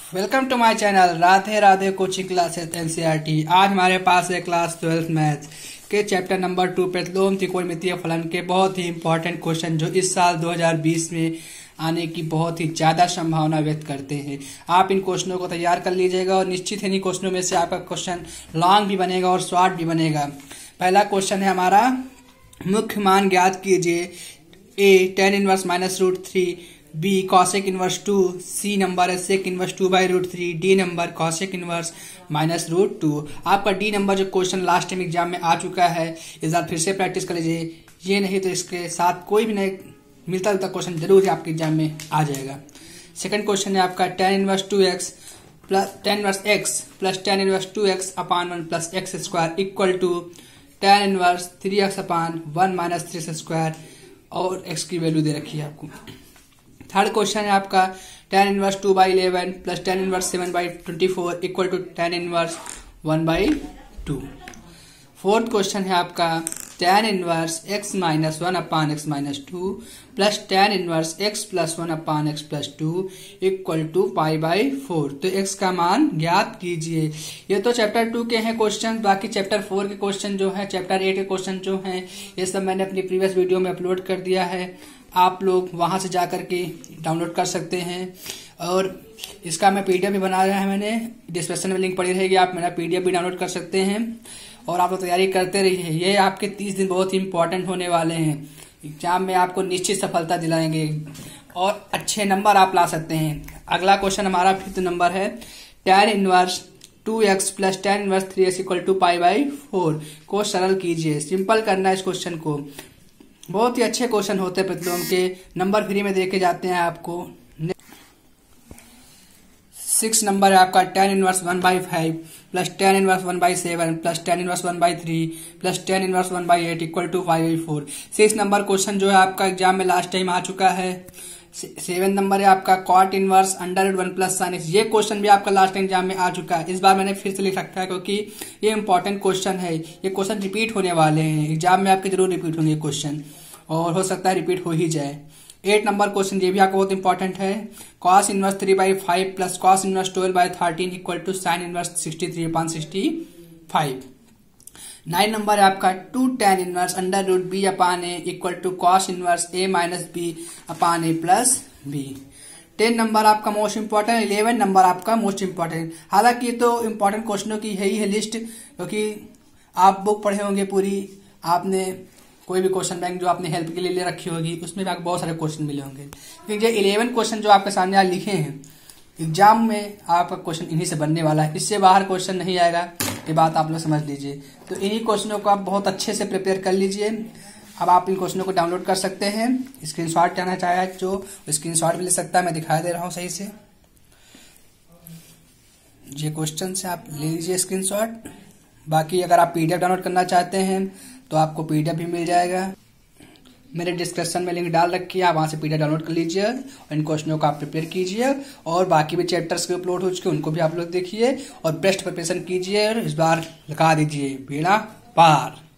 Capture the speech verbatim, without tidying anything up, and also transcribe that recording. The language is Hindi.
Welcome to my channel Radhe Radhe coaching classes NCERT. आज हमारे पास है क्लास ट्वेल्थ मैथ्स के चैप्टर नंबर टू प्रतिलोम त्रिकोणमितीय फलन के बहुत ही इंपॉर्टेंट क्वेश्चन जो इस साल दो हज़ार बीस में आने की बहुत ही ज्यादा संभावना व्यक्त करते हैं। आप इन क्वेश्चनों को तैयार कर लीजिएगा और निश्चित है इन क्वेश्चनों में से आपका क्वेश्चन लॉन्ग भी बनेगा और शॉर्ट भी बनेगा। पहला क्वेश्चन है हमारा, मुख्य मान ज्ञात कीजिए। A tan inverse minus root three, B cosec inverse two, C number है sec inverse two by root three, D number cosec inverse minus root two. आपका डी नंबर जो क्वेश्चन लास्ट टाइम एग्जाम में आ चुका है, इस बार फिर से प्रैक्टिस कर लीजिए। ये नहीं तो इसके साथ कोई भी नहीं मिलता जुलता क्वेश्चन जरूर है आपके एग्जाम में आ जाएगा। सेकंड क्वेश्चन है आपका, tan inverse two x plus tan inverse x plus tan inverse two x upon one plus x square equal to tan inverse three x upon one minus three x square, और एक्स की वैल्यू दे रखी है आपको। थर्ड क्वेश्चन है आपका, tan inverse two by eleven plus tan inverse seven by twenty four equal to tan inverse one by two. Fourth question है आपका, tan inverse x minus one upon x minus two plus tan inverse x plus one upon x plus two equal to pi by four. तो एक्स का मान ज्ञात कीजिए। ये तो चैप्टर टू के हैं क्वेश्चन। बाकी चैप्टर फोर के क्वेश्चन जो है, चैप्टर एट के क्वेश्चन जो हैं, ये सब मैंने अपनी प्रीवियस वीडियो में अपलोड कर दिया है। आप लोग वहां से जाकर के डाउनलोड कर सकते हैं। और इसका मैं पीडीएफ भी बना रहा है मैंने, डिस्क्रिप्शन में लिंक पड़ी रहेगी, आप मेरा पीडीएफ भी डाउनलोड कर सकते हैं। और आप लोग तैयारी करते रहिए। ये आपके तीस दिन बहुत ही इंपॉर्टेंट होने वाले हैं। एग्जाम में आपको निश्चित सफलता दिलाएंगे और अच्छे नंबर आप ला सकते हैं। अगला क्वेश्चन हमारा फिफ्थ नंबर है, tan inverse two x plus tan inverse three x equal to pi by four को सरल कीजिए। सिंपल करना है इस क्वेश्चन को। बहुत ही अच्छे क्वेश्चन होते हैं प्रतिलोम के, नंबर फ्री में देके जाते हैं आपको। सिक्स नंबर है आपका, tan inverse one by five plus tan inverse one by seven plus tan inverse one by three plus tan inverse one by eight equal to five by four. Six number question जो है आपका एग्जाम में लास्ट टाइम आ चुका है। सेवन नंबर है आपका, cot inverse under root one plus sine x. ये क्वेश्चन भी आपका लास्ट टाइम एग्जाम में आ चुका है। इस बार मैंने फिर से लिख रखा है क्योंकि ये इंपॉर्टेंट क्वेश्चन है। ये क्वेश्चन रिपीट होने वाले हैं एग्जाम में, आपके जरूर रिपीट होंगे क्वेश्चन, और हो सकता है रिपीट हो ही जाए। एट नंबर क्वेश्चन ये भी आपको बहुत इंपॉर्टेंट है, cos inverse three by five plus cos inverse twelve by thirteen equal to sine inverse sixty three upon sixty five. Nine number है आपका, two tan inverse under root b upon a equal to cos inverse a minus b upon a plus b. Ten number आपका मोस्ट इंपॉर्टेंट, इलेवन नंबर आपका मोस्ट इंपॉर्टेंट। हालांकि ये तो इंपॉर्टेंट क्वेश्चनों की है ही है लिस्ट, क्योंकि आप बुक पढ़े होंगे पूरी, आपने कोई भी क्वेश्चन बैंक जो आपने हेल्प के लिए ले रखी होगी उसमें भी आपको बहुत सारे क्वेश्चन मिले होंगे। लेकिन ये इलेवन क्वेश्चन जो आपके सामने आज लिखे हैं, एग्जाम में आपका क्वेश्चन इन्हीं से बनने वाला है। इससे बाहर क्वेश्चन नहीं आएगा, ये बात आप लोग समझ लीजिए। तो इन्हीं क्वेश्चनों को आप बहुत अच्छे से प्रिपेयर कर लीजिए। अब आप इन क्वेश्चनों को डाउनलोड कर सकते हैं। स्क्रीनशॉट लेना चाहे जो स्क्रीनशॉट भी ले सकता है, मैं दिखा दे रहा हूँ सही से। ये क्वेश्चन से आप ले लीजिए स्क्रीनशॉट। बाकी अगर आप पीडीएफ डाउनलोड करना चाहते हैं तो आपको पीडीएफ भी मिल जाएगा। मेरे डिस्क्रिप्शन में लिंक डाल रखी है, आप वहां से पीडीएफ डाउनलोड कर लीजिए और इन क्वेश्चनों को आप प्रिपेयर कीजिए। और बाकी भी चैप्टर्स के अपलोड हो चुके उनको भी आप लोग देखिए और बेस्ट प्रिपरेशन कीजिए और इस बार लगा दीजिए बेड़ा पार।